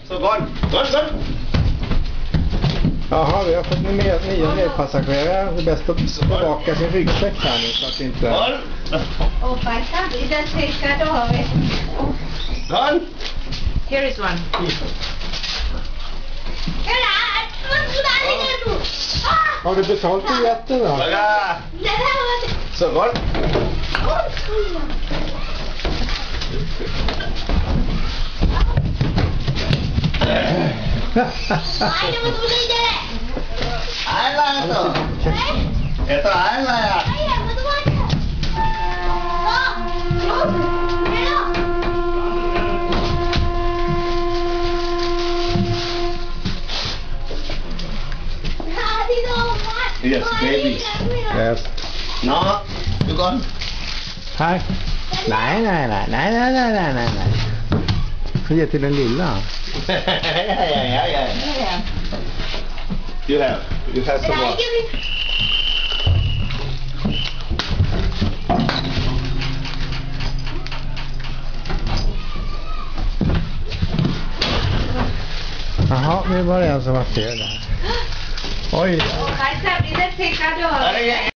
Så gone. Jaha, vi har fått nya medpassagerare. Det är bäst att bevaka sin ryggsäck här nu så att inte... Oh, farsan, det är säkert att ha det. Gone. Here is one. Har du betalt biljetten då? Så gone. Ai là itu ai là Yes, baby. Yes. No, you gone? Här. Nej. Får ge till den lilla. Ja. You have some more. Jaha, nu var det en som var fel där. Oj. Oh, farsan, det är säkert att ha det.